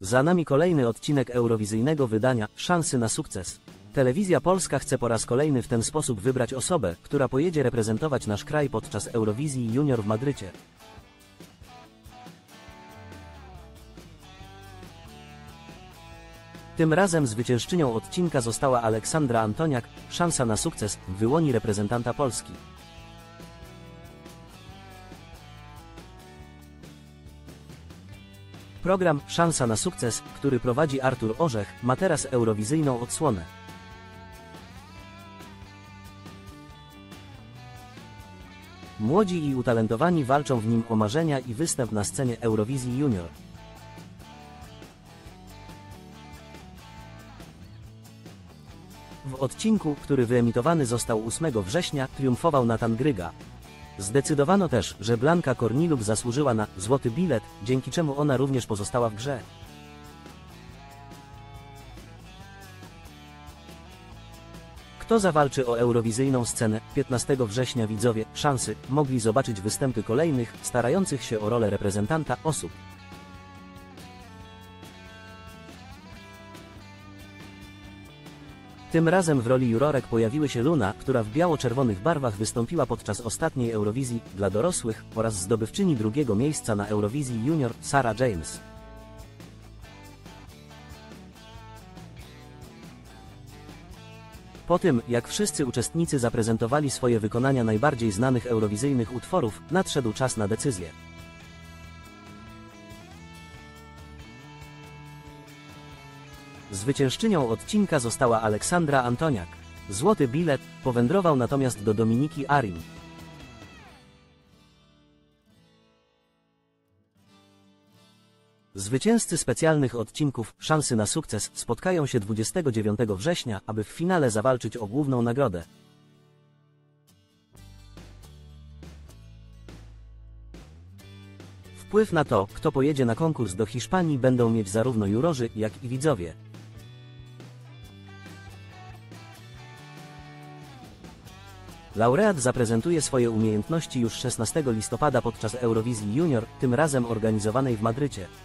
Za nami kolejny odcinek eurowizyjnego wydania Szansy na sukces. Telewizja Polska chce po raz kolejny w ten sposób wybrać osobę, która pojedzie reprezentować nasz kraj podczas Eurowizji Junior w Madrycie. Tym razem zwyciężczynią odcinka została Aleksandra Antoniak. Szansa na sukces wyłoni reprezentanta Polski. Program Szansa na sukces, który prowadzi Artur Orzech, ma teraz eurowizyjną odsłonę. Młodzi i utalentowani walczą w nim o marzenia i występ na scenie Eurowizji Junior. W odcinku, który wyemitowany został 8 września, triumfował Nathan Gryga. Zdecydowano też, że Blanka Korniluk zasłużyła na złoty bilet, dzięki czemu ona również pozostała w grze. Kto zawalczy o eurowizyjną scenę? 15 września widzowie Szansy mogli zobaczyć występy kolejnych, starających się o rolę reprezentanta osób. Tym razem w roli jurorek pojawiły się Luna, która w biało-czerwonych barwach wystąpiła podczas ostatniej Eurowizji dla dorosłych, oraz zdobywczyni drugiego miejsca na Eurowizji Junior Sarah James. Po tym, jak wszyscy uczestnicy zaprezentowali swoje wykonania najbardziej znanych eurowizyjnych utworów, nadszedł czas na decyzję. Zwyciężczynią odcinka została Aleksandra Antoniak. Złoty bilet powędrował natomiast do Dominiki Arim. Zwycięzcy specjalnych odcinków Szansy na sukces spotkają się 29 września, aby w finale zawalczyć o główną nagrodę. Wpływ na to, kto pojedzie na konkurs do Hiszpanii, będą mieć zarówno jurorzy, jak i widzowie. Laureat zaprezentuje swoje umiejętności już 16 listopada podczas Eurowizji Junior, tym razem organizowanej w Madrycie.